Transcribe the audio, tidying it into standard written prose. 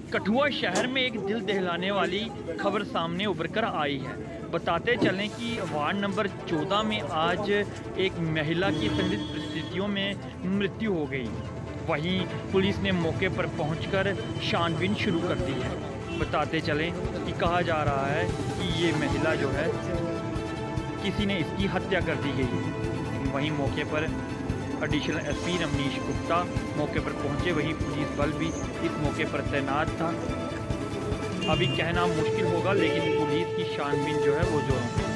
कठुआ शहर में एक दिल दहलाने वाली खबर सामने उभर कर आई है। बताते चलें कि वार्ड नंबर 14 में आज एक महिला की संदिग्ध परिस्थितियों में मृत्यु हो गई। वहीं पुलिस ने मौके पर पहुंचकर छानबीन शुरू कर दी है। बताते चलें कि कहा जा रहा है कि ये महिला जो है किसी ने इसकी हत्या कर दी गई। वहीं मौके पर एडिशनल एसपी रमनीश गुप्ता मौके पर पहुंचे, वहीं पुलिस बल भी इस मौके पर तैनात था। अभी कहना मुश्किल होगा, लेकिन पुलिस की छानबीन जो है वो जोरों पे